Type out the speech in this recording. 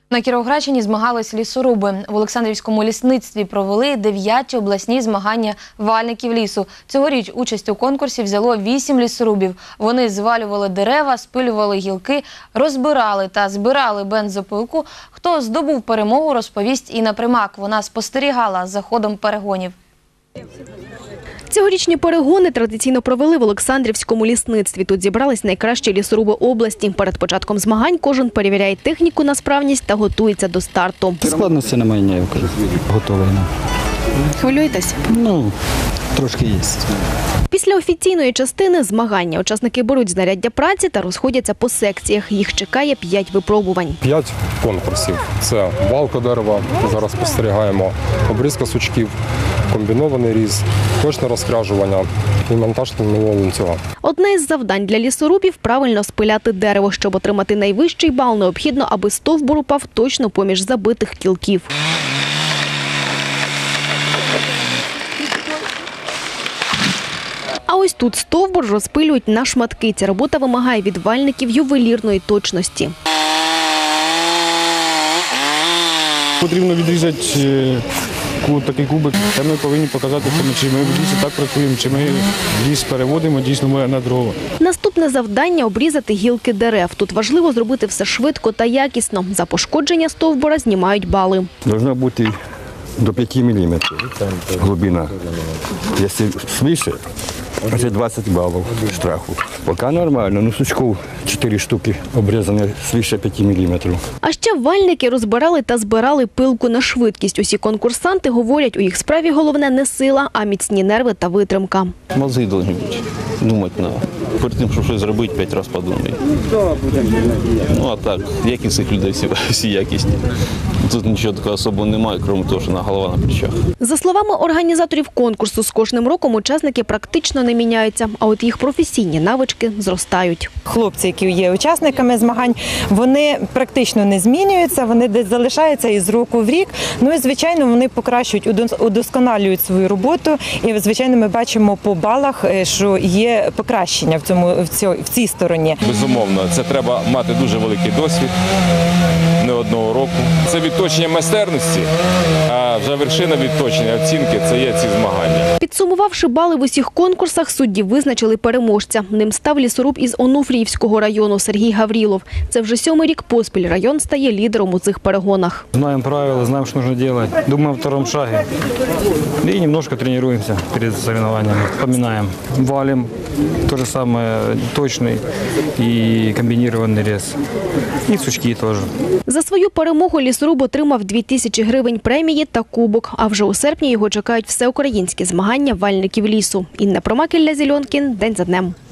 На Кіровоградщині змагались лісоруби. В Олександрівському лісництві провели 9-ті обласні змагання вальників лісу. Цьогоріч участь у конкурсі взяло 8 лісорубів. Вони звалювали дерева, спилювали гілки, розбирали та збирали бензопилку. Хто здобув перемогу, розповість Інна Примак. Вона спостерігала за ходом перегонів. Цьогорічні перегони традиційно провели в Олександрівському лісництві. Тут зібрались найкращі лісоруби області. Перед початком змагань кожен перевіряє техніку на справність та готується до старту. Складності немає ніякої. Готовий. Хвилюєтесь? Трошки є. Після офіційної частини змагання учасники беруть знаряддя праці та розходяться по секціях. Їх чекає 5 випробувань. 5 конкурсів. Це валка дерева, зараз спостерігаємо, обрізка сучків, комбінований різ, точне розпряжування і монтаж тіньового ланцюга. Одне із завдань для лісорубів – правильно спиляти дерево. Щоб отримати найвищий бал, необхідно, аби стовбур упав точно поміж забитих кілків. А ось тут стовбур розпилюють на шматки. Ця робота вимагає від вальників ювелірної точності. Потрібно відрізати такий кубик. Ми повинні показати, чи ми в лісі так працюємо, чи ми ліс переводимо дійсно на дрова. Наступне завдання – обрізати гілки дерев. Тут важливо зробити все швидко та якісно. За пошкодження стовбура знімають бали. Должна бути до 5 мм глибина. Якщо свише, це 20 балів штрафу. Поки нормально, сучков 4 штуки обрізані свише 5 мм. А ще вальники розбирали та збирали пилку на швидкість. Усі конкурсанти говорять, у їх справі головне не сила, а міцні нерви та витримка. Мозги повинні бути. Думати треба. Перед тим, щоб щось зробити, 5 разів подумай. А так, якість цих людей всі якісні. Тут нічого такого особого немає, крім того, що голова на плечах. За словами організаторів конкурсу, з кожним роком учасники практично не міняються, а от їх професійні навички зростають. Хлопці, які є учасниками змагань, вони практично не змінюються, вони десь залишаються із року в рік. Ну і, звичайно, вони покращують, удосконалюють свою роботу. І, звичайно, ми бачимо по балах, що є покращення в цій стороні. Безумовно, це треба мати дуже великий досвід, не одного року. Це відточення майстерності, а вже вершина відточення оцінки – це є ці змагання. Підсумувавши бали в усіх конкурсах, судді визначили переможця. Ним став лісоруб із Онуфріївського району Сергій Гаврилов. Це вже 7-й рік поспіль район стає лідером у цих перегонах. Знаємо правила, знаємо, що потрібно робити. Думаємо о втором шагі. І немножко тренуємося перед соревнованиями. Вспоминаємо. Валим, те ж саме точний і комбінований рез. І сучки теж. За свою перемогу лісоруб отримав 2000 гривень премії та кубок. А вже у серпні його чекають всеукраїнські змагання вальників лісу. Інна Примак, Ілля Зеленкін. День за днем.